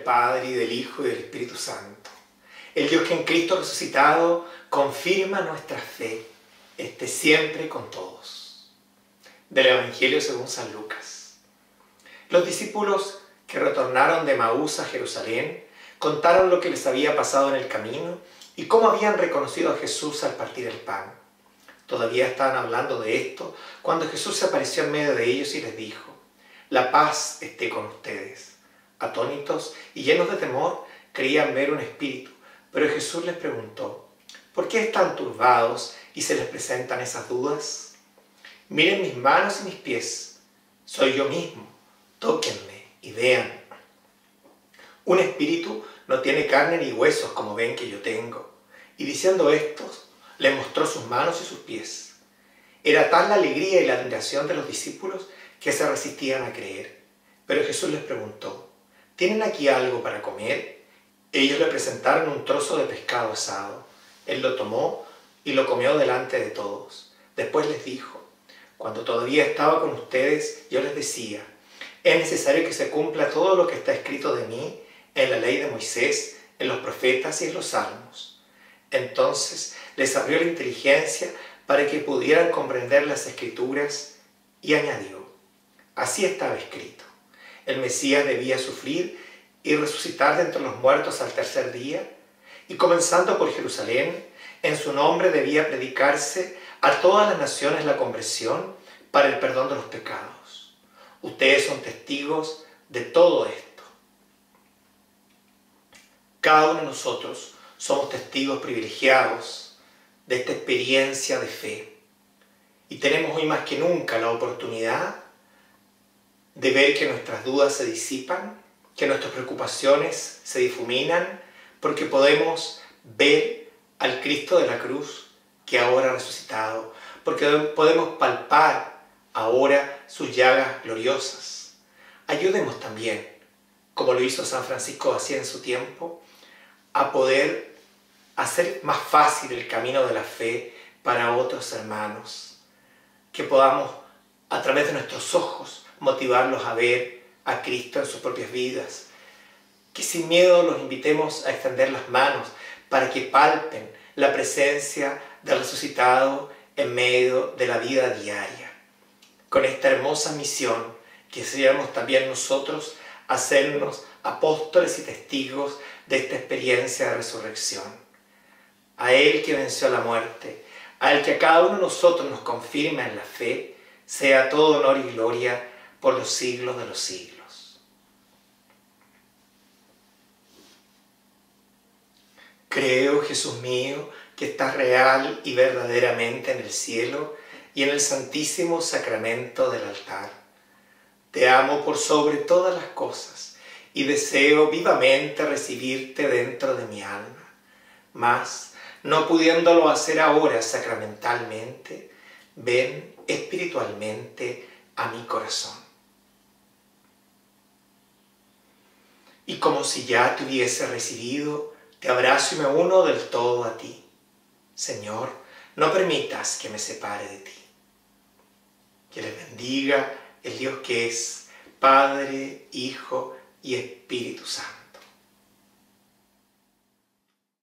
Padre, y del Hijo, y del Espíritu Santo. El Dios que en Cristo resucitado confirma nuestra fe, esté siempre con todos. Del Evangelio según San Lucas. Los discípulos que retornaron de Maús a Jerusalén contaron lo que les había pasado en el camino y cómo habían reconocido a Jesús al partir el pan. Todavía estaban hablando de esto cuando Jesús se apareció en medio de ellos y les dijo: «La paz esté con ustedes». Atónitos y llenos de temor, creían ver un espíritu, pero Jesús les preguntó: «¿Por qué están turbados y se les presentan esas dudas? Miren mis manos y mis pies, soy yo mismo, tóquenme y vean. Un espíritu no tiene carne ni huesos como ven que yo tengo». Y diciendo esto, le mostró sus manos y sus pies. Era tal la alegría y la admiración de los discípulos que se resistían a creer. Pero Jesús les preguntó: «¿Tienen aquí algo para comer?». Ellos le presentaron un trozo de pescado asado. Él lo tomó y lo comió delante de todos. Después les dijo: «Cuando todavía estaba con ustedes, yo les decía: es necesario que se cumpla todo lo que está escrito de mí en la ley de Moisés, en los profetas y en los salmos». Entonces les abrió la inteligencia para que pudieran comprender las Escrituras y añadió: «Así estaba escrito. El Mesías debía sufrir y resucitar de entre los muertos al tercer día, y comenzando por Jerusalén, en su nombre debía predicarse a todas las naciones la conversión para el perdón de los pecados. Ustedes son testigos de todo esto». Cada uno de nosotros somos testigos privilegiados de esta experiencia de fe, y tenemos hoy más que nunca la oportunidad de ver que nuestras dudas se disipan, que nuestras preocupaciones se difuminan, porque podemos ver al Cristo de la cruz que ahora ha resucitado, porque podemos palpar ahora sus llagas gloriosas. Ayudemos también, como lo hizo San Francisco de Asís en su tiempo, a poder hacer más fácil el camino de la fe para otros hermanos, que podamos a través de nuestros ojos motivarlos a ver a Cristo en sus propias vidas, que sin miedo los invitemos a extender las manos para que palpen la presencia del resucitado en medio de la vida diaria. Con esta hermosa misión quisiéramos también nosotros hacernos apóstoles y testigos de esta experiencia de resurrección. A Él que venció a la muerte, a Él que a cada uno de nosotros nos confirma en la fe, sea todo honor y gloria por los siglos de los siglos. Creo, Jesús mío, que estás real y verdaderamente en el cielo y en el santísimo sacramento del altar. Te amo por sobre todas las cosas y deseo vivamente recibirte dentro de mi alma. Mas, no pudiéndolo hacer ahora sacramentalmente, ven espiritualmente a mi corazón. Y como si ya te hubiese recibido, te abrazo y me uno del todo a ti. Señor, no permitas que me separe de ti. Que les bendiga el Dios que es Padre, Hijo y Espíritu Santo.